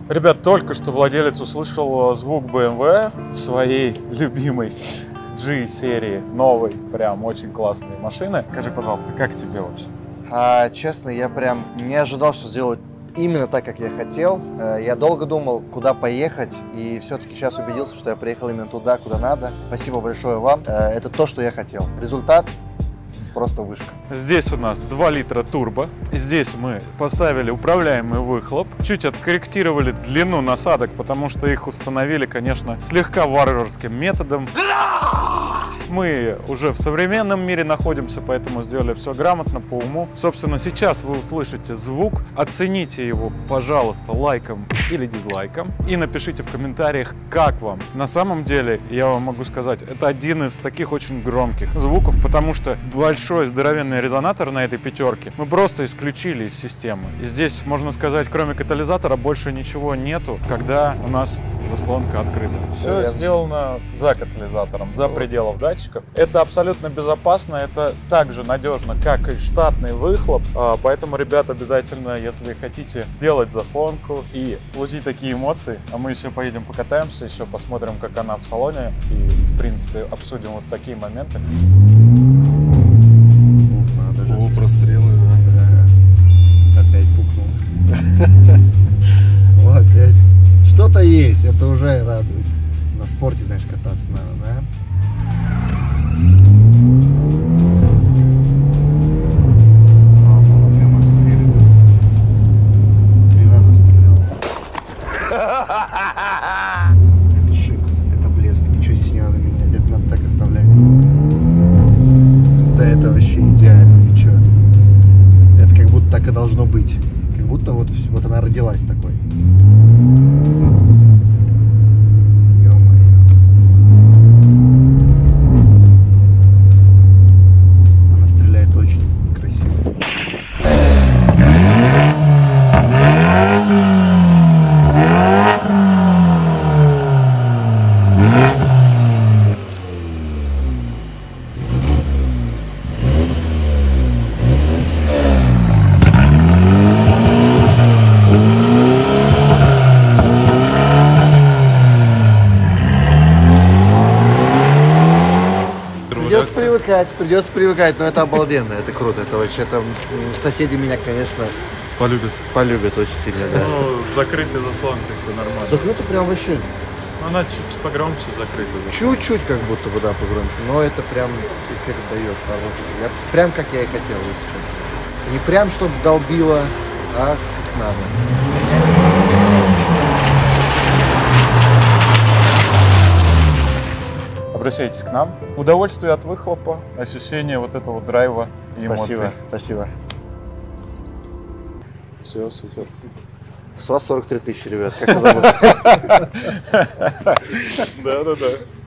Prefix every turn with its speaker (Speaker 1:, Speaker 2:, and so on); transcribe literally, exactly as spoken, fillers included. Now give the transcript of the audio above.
Speaker 1: Ребят, только что владелец услышал звук бэ эм вэ своей любимой джи серии, новой, прям очень классной машины. Скажи, пожалуйста, как тебе вообще?
Speaker 2: А, честно, я прям не ожидал, что сделают именно так, как я хотел. Я долго думал, куда поехать, и все-таки сейчас убедился, что я приехал именно туда, куда надо. Спасибо большое вам. Это то, что я хотел. Результат просто вышка.
Speaker 1: Здесь у нас два литра турбо. Здесь мы поставили управляемый выхлоп. Чуть откорректировали длину насадок, потому что их установили, конечно, слегка варварским методом. Мы уже в современном мире находимся, поэтому сделали все грамотно, по уму. Собственно, сейчас вы услышите звук. Оцените его, пожалуйста, лайком или дизлайком. И напишите в комментариях, как вам. На самом деле, я вам могу сказать, это один из таких очень громких звуков, потому что большой здоровенный резонатор на этой пятерке мы просто исключили из системы. И здесь, можно сказать, кроме катализатора больше ничего нету, когда у нас заслонка открыта. Все
Speaker 2: я...
Speaker 1: сделано за катализатором, за пределов датчиков. Это абсолютно безопасно, это так же надежно, как и штатный выхлоп. Поэтому, ребят, обязательно, если хотите сделать заслонку и получить такие эмоции, а мы еще поедем покатаемся, еще посмотрим, как она в салоне, и, в принципе, обсудим вот такие моменты.
Speaker 3: О, прострелы, да.
Speaker 2: Опять пукнул. О, опять. Что-то есть, это уже радует. На спорте, знаешь, кататься надо, да? А, она прям отстреливает. Три раза стрелял. Это шик, это блеск. Ничего здесь не надо менять, это надо так оставлять. Да это вообще идеально, ничего. Это как будто так и должно быть. Как будто вот, вот она родилась такой. Ё-моё. Она стреляет очень красиво. Придется привыкать, придется привыкать, но это обалденно, это круто, это очень, это соседи меня, конечно,
Speaker 1: Полюбит.
Speaker 2: полюбят очень сильно, да.
Speaker 1: Ну, с закрытой заслонкой все нормально.
Speaker 2: Закрыто прям вообще.
Speaker 1: Она чуть погромче закрыта.
Speaker 2: Чуть-чуть как будто бы, да, погромче, но это прям эффект дает хороший. Я, прям как я и хотел, если честно. Не прям, чтобы долбило, а как надо.
Speaker 1: Обращайтесь к нам. Удовольствие от выхлопа, ощущение вот этого драйва и эмоций.
Speaker 2: Спасибо, спасибо.
Speaker 1: Все, супер.
Speaker 2: С вас сорок три тысячи, ребят, как зовут?
Speaker 1: Да-да-да.